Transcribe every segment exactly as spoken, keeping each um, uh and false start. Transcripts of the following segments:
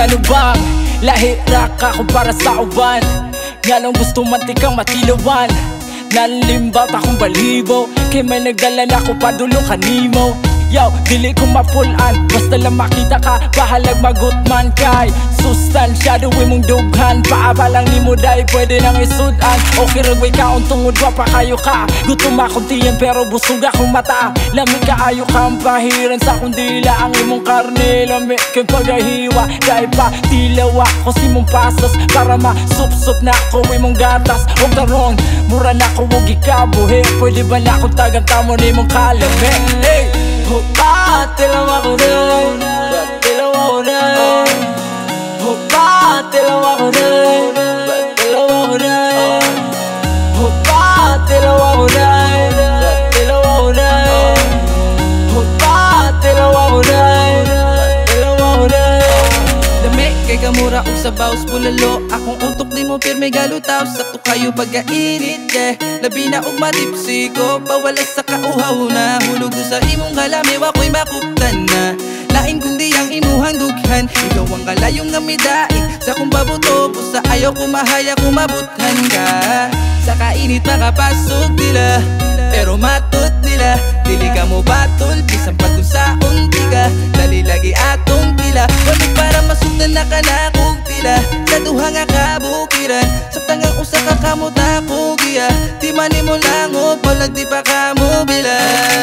ano bang lahira ka kumpara sa uban? Nganong gusto man tikang matilawan? Nanlimbawt akong balhibo, kay may nagdala nako padulong kanimo. Yaw, dili ko mapul-an, basta lang makita ka, bahalag magutman kay sustansyado imong dughan. Paabalang ni mo dai, pwede nang isud-an. Okay ragway ka, untungod wa pa kayo ka. Gutom akong tiyan pero busog akong mata. Lamig ka ayo kang pahiran sa akong dila. Ang imong karne, lamig kang pagahiwa. Dahil patilawa ko si mong pasas, para masup-sup na ako imong gatas. Huwag tarong, mura na ko huwag ikabuhi. Pwede ba na akong tagang tamo ni mong kalame? Hey! Patilawa ko dai, patilawa ko dai, patilawa ko dai, patilawa ko dai, patilawa ko dai, patilawa ko dai, patilawa ko dai, patilawa ko dai. Dami kay kamura og sabaw bulalo, akong utok di mo pirme galutaw. Sakto kayo pagkainit, yeah. Labi na og matipsi ko, bawala sa kauhaw na. Hulog sa imong kalami, wako'y makuptan na. Lain kundi ang imuhang dughan, ikaw ang kalayong nga midai. Sa kong babuto, sa ayaw kumahaya kumabuthan ka. Sa kainit makapasok nila, pero matut nila. Dili ka mo batol, bisan pag kung saon tiga. Dali lagi atong tila, walik para masugdan na kanakog tila. Sa duha nga kabukiran, saptang ang usa ka kamot ako giya. Di mani mo lang o, palag di pa ka mo bila.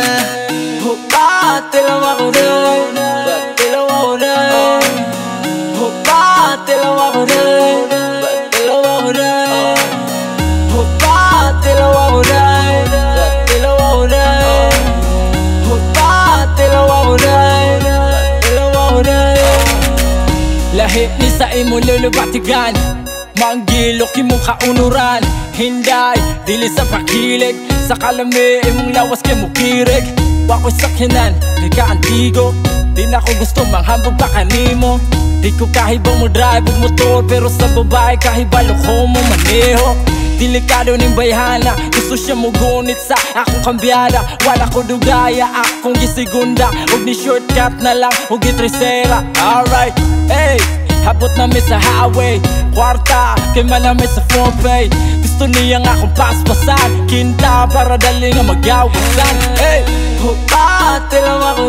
Patilawa ko dai, patilawa ko dai, patilawa ko dai, patilawa ko dai, patilawa ko dai, patilawa ko dai, patilawa ko dai, patilawa ko dai. Lahi ni sa imo lulubatigan, manggilok imong kaunuran. Hinday, dili sa pakilig, sa kalami imong lawas kay mukirig. Wako'y sakyanan, di ka antigo, di na ko gusto manghambog pa kanimo. Di ko kahibang mo drive og motor, pero sa babae kahibalo ko mo maneho. Delikado ning bayhana, gusto siya mo gunit sa akong kambyada. Wala ko dugaya, akong gisigunda, og ni shortcut na lang, og gitresera. Alright, hey, habot namin sa highway, kwarta, kay manami sa four-pay. Gusto niya nga akong paspasan, kinta para dali nga magawasan. Hey! Patilawa ko